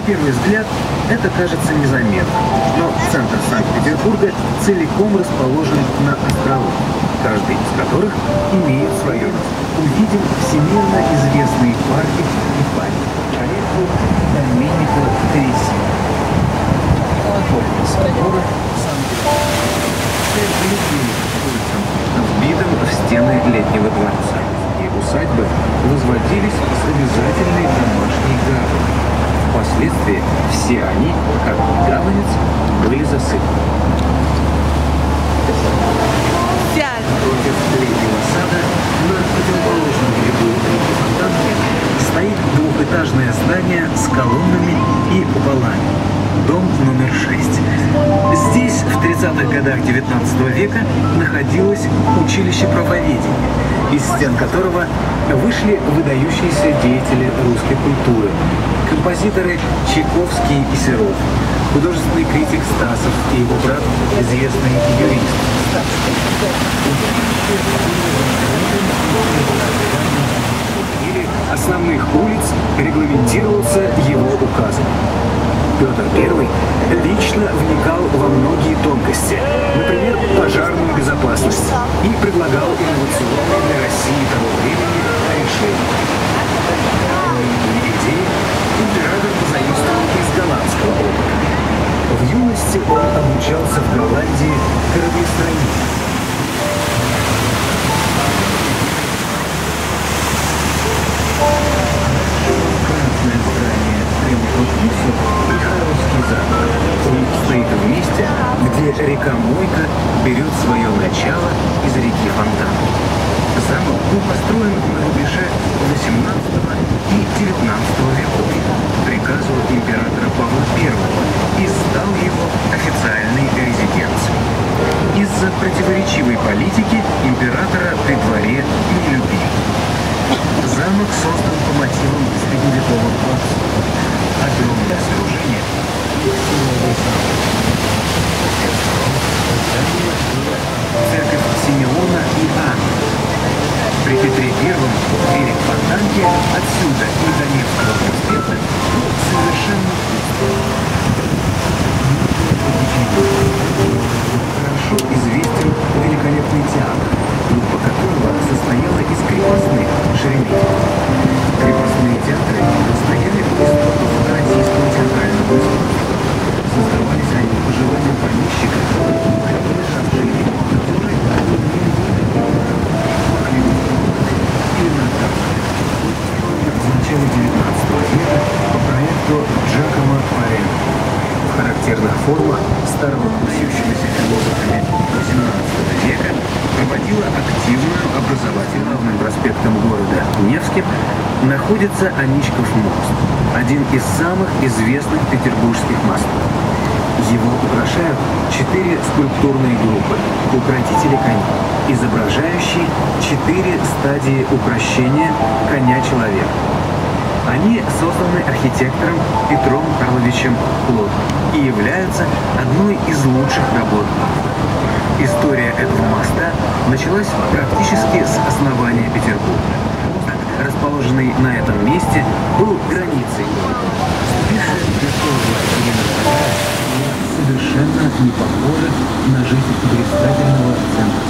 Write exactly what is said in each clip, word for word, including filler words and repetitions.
первый взгляд это кажется незаметным, но центр Санкт-Петербурга целиком расположен на островах, каждый из которых имеет свое. Увидим всемирно известные парки и памятники проекту Доменико Тресини. Собора Санкт-Петербурга, вбитым в стены летнего дворца. И усадьбы возводились с обязательной домашней гаванью. Впоследствии все они, как гаванец, были засыпаны. Против летнего сада на противоположном берегу реки Фонтанки стоит двухэтажное здание с колоннами и куполами. Дом номер шесть. Здесь в тридцатых годах девятнадцатого века находилось училище правоведения, из стен которого вышли выдающиеся деятели русской культуры, композиторы Чайковский и Серов, художественный критик Стасов и его брат, известный юрист. Или основных улиц регламентировался его указом. Петр Первый лично вникал во многие тонкости, например, пожарную безопасность, и предлагал инновационные для России того времени решения. Идеи император позаимствовал из голландского опыта. В юности он обучался в Голландии кораблестроению. Красное здание Михайловский замок. Он стоит в месте, где река Мойка берет свое начало из реки Фонтанки. Замок был построен на рубеже восемнадцатого и девятнадцатого веков по приказу императора Павла Первого и стал его официальной резиденцией. Из-за противоречивой политики императора при дворе не любили. Замок создан по мотивам средневекового дворца. Огромное сооружение. Церковь Симеона и Анны. При Петре Первом берег Фонтанки отсюда и до Невского проспекта был совершенно хорошо известен великолепный театр, группа которого состояла из крепостных Шереметьево. Крепостные театры стояли у истоков российского театрального искусства. Создавались они по желанию помещика, которые жили, которые в начале девятнадцатого века по проекту Джакомо Парелли. В характерных формах старого курсившегося философами восемнадцатого века проводила активную образовательную. Главным проспектом города Невским находится Аничков мост, один из самых известных петербургских мостов. Его украшают четыре скульптурные группы укротители коней, изображающие четыре стадии укрощения коня-человека. Они созданы архитектором Петром Карловичем Плотным и являются одной из лучших работ. История этого моста началась практически с основания Петербурга. Расположенный на этом месте был границей города. Совершенно не похожа на жизнь блистательного центра.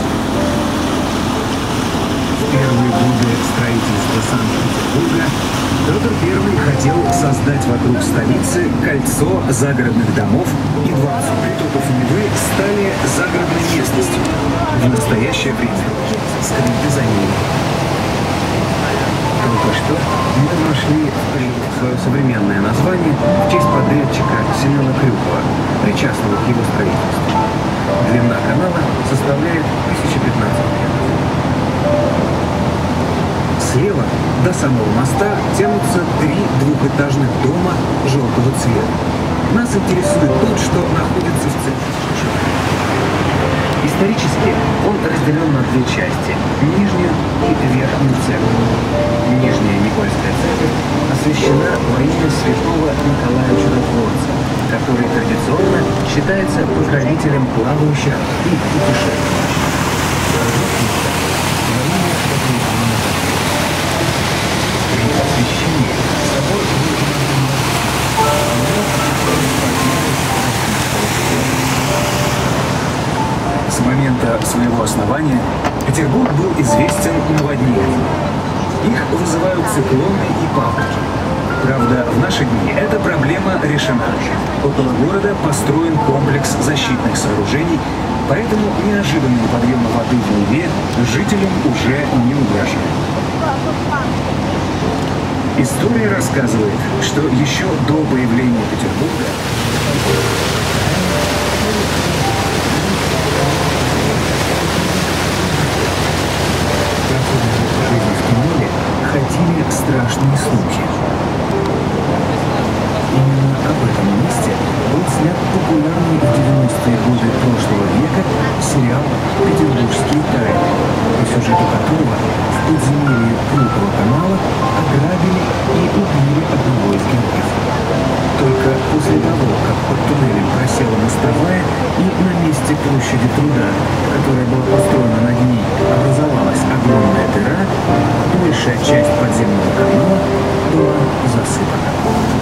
В первые годы строительства Санкт-Петербурга Петр Первый хотел создать вокруг столицы кольцо загородных домов и дворцов. Притоков Невы стали загородной местностью. В настоящее время скрыты за ними. Только что мы нашли свое современное название в честь подрядчика Семена Крюкова, причастного к его строительству. Длина канала составляет тысяча пятнадцать метров. Слева до самого моста тянутся три двухэтажных дома желтого цвета. Нас интересует тот, что находится в центре. Исторически он разделен на две части – нижнюю и верхнюю церковь. Нижняя Никольская церковь освящена во имя святого Николая Чудотворца, который традиционно считается покровителем плавающих и путешествующих. При освящении собор С момента своего основания Петербург был известен наводнением. Их вызывают циклоны и паводки. Правда, в наши дни эта проблема решена. Около города построен комплекс защитных сооружений, поэтому неожиданные подъемы воды в Неве жителям уже не угрожают. История рассказывает, что еще до появления Петербурга ходили страшные слухи. Именно об этом месте был снят популярный в девяностые годы прошлого века сериал «Петербургские тайны», по сюжету которого в подземелье Крюкова канала ограбили и убили одного из героев. Только после того, как под туннелем просела мостовая и на месте площади Труда, которая была построена над ней, образовалась огромная дыра, большая часть подземного канала была засыпана.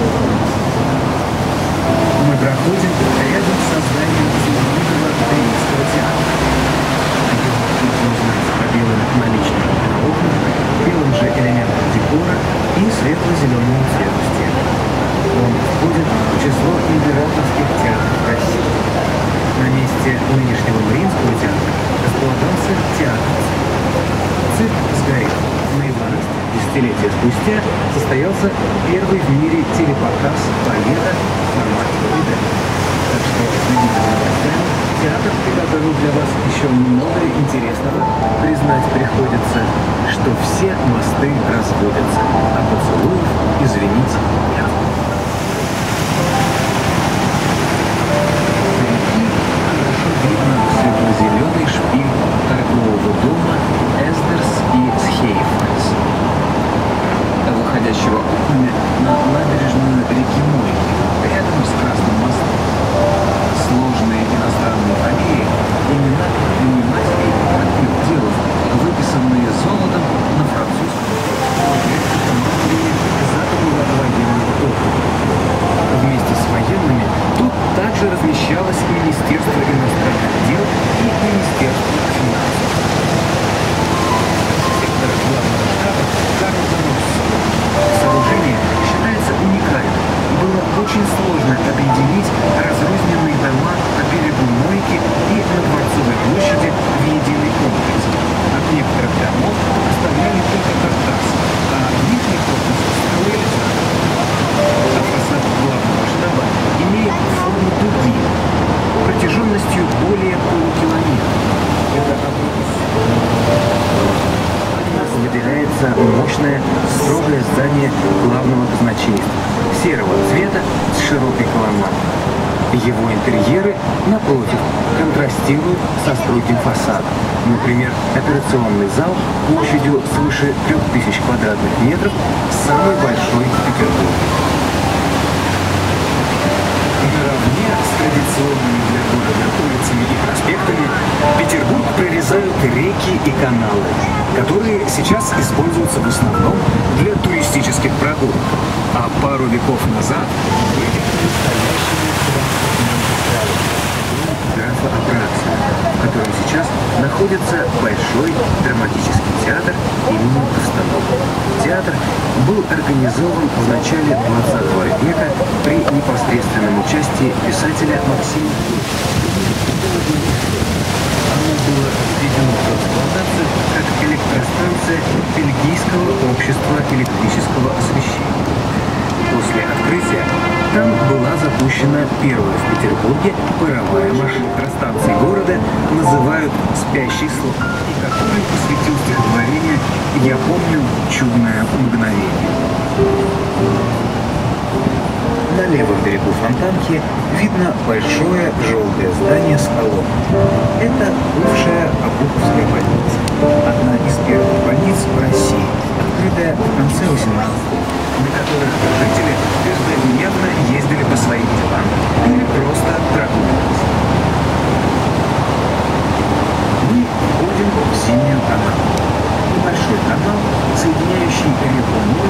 Мы проходим рядом с зданием знаменитого Римского театра. Его можно узнать по белым наличникам на окнах, белым же элементам декора и светло-зеленому цвету стен. Он входит в число императорских театров России. На месте нынешнего Мариинского театра располагался театр. Цирк сгорел. На двенадцать десятилетия спустя состоялся первый в мире телепоказ балета в формате видео. Так что следите за новостями. Театр приготовил для вас еще много интересного. Признать приходится, что все мосты разводятся, а поцелуев, извините, нет. Светло-зеленый шпиль торгового дома Эсдерс и Схейфальс, выходящего окнами на набережную реки Мойки, рядом с Красным мостом. Сложные иностранные фамилии, имена предпринимателей и крупных делов, выписанные золотом на французском командовании Западного военного округа. Вместе с военными тут также размещалось Министерство иностранных дел и Министерство финансов. Сектор главного штаба Карл Заносси. Сооружение считается уникальным. Было очень сложно объединить разрозненные дома на берегу Мойки и на Дворцовой площади в единый комплекс. От некоторых домов оставляли только каркас, а нижний корпус строили заново. А фасад главного штаба имеет форму дуги протяженностью более полукилометра. Это выделяется мощное, строгое здание главного казначейства, серого цвета с широкой колоннадой. Его интерьеры, напротив, контрастируют со строгим фасадом. Например, операционный зал площадью свыше трех тысяч квадратных метров, самый большой в Петербурге. Наравне с традиционными для города улицами и проспектами Петербург прорезают реки и каналы, которые сейчас используются в основном для туристических прогулок, а пару веков назад были настоящими графа Апраксина, в котором сейчас находится Большой драматический театр имени Толстого. Театр был организован в начале двадцатого века при непосредственном участии писателя Максима Горького. Оно было введено в эксплуатацию как электростанция Бельгийского общества электрического освещения. После открытия там была запущена первая в Петербурге паровая машина. Электростанции города называют «Спящий слон», и который посвятил стихотворение «Я помню чудное мгновение». На левом берегу Фонтанки видно большое желтое здание с колонной. Это бывшая Обуховская больница, одна из первых больниц в России, открытая в конце восемнадцатого века, на которых жители каждодневно ездили по своим делам или просто прогуливались. Мы входим в Синюю канаву. Небольшой канал, соединяющий реку Мойку